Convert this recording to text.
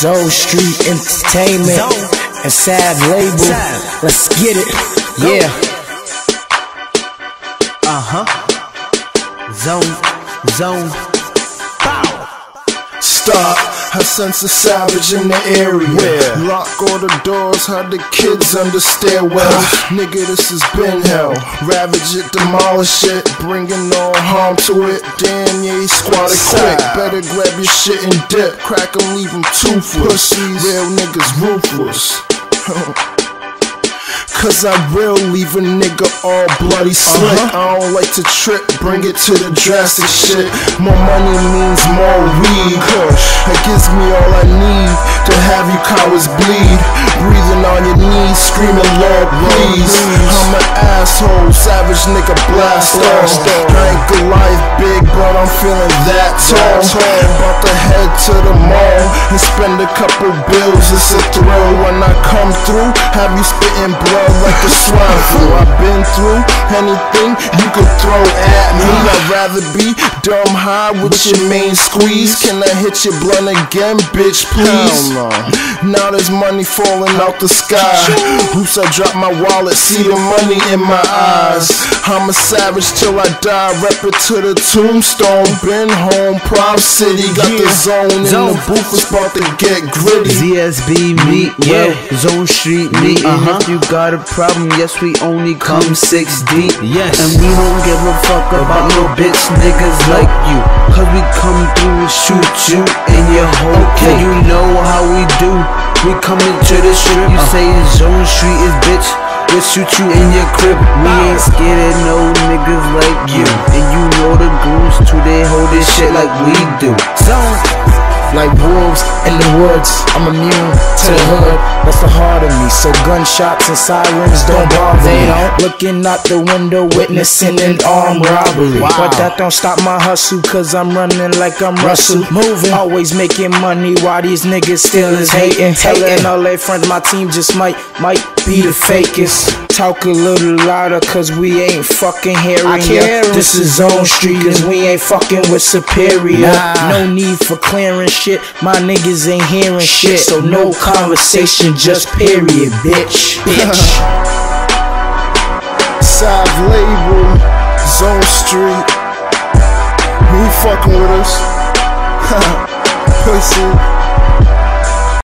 Zone Street Entertainment and Sad Label. Let's get it. Yeah. Zone. Bow. Stop, I sense a savage in the area. Lock all the doors, hide the kids under stairwells. Nigga, this has been hell. Ravage it, demolish it, bringing all harm to it. Damn, yeah, he squatted quick. Better grab your shit and dip. Crack 'em, leave 'em toothless. Real niggas ruthless. Cause I will leave a nigga all bloody slick. I don't like to trip, bring it to the drastic shit. More money means more weed. That gives me all I need to have you cowards bleed. Breathing on your knees, screaming Lord please. I'm an asshole, savage nigga blast off. I ain't Goliath big, but I'm feeling that tall. About to head to the mall and spend a couple bills. It's a thrill when I come through. Have you spitting blood like a swine flu. I've been through anything you could throw at me. I'd rather be dumb high with your main squeeze. Can I hit your blunt again, bitch, please? Now there's money falling out the sky. Oops, I dropped my wallet, see the money in my eyes. I'm a savage till I die, rep it to the tombstone. Been home, Proud City, got the zone in the booth, it's about to get gritty. ZSB meet, Zone Street meet. If you got a problem, yes, we only come 6 deep. And we don't give a fuck about no bitch niggas like you. Cause we come through and shoot you in your hole. And you know how we do. We coming to the strip. You say Zone Street is bitch, we'll shoot you in your crib. We ain't scared of no niggas like you. And you know the goons too, they hold this shit like we do. Zone. Like wolves in the woods, I'm immune to the hood. That's the heart of me, so gunshots and sirens don't bother me. Looking out the window, witnessing an armed robbery. But that don't stop my hustle, cause I'm running like I'm Russell. Moving, always making money while these niggas still is hating. Telling all their friends my team just might be the fakest. Talk a little louder, cause we ain't fucking hearing ya. This is Zone Street, cause we ain't fucking with Superior. No need for clearing shit, my niggas ain't hearing shit. So no conversation, just period, bitch. Sad Label, Zone Street. You fucking with us? Pussy.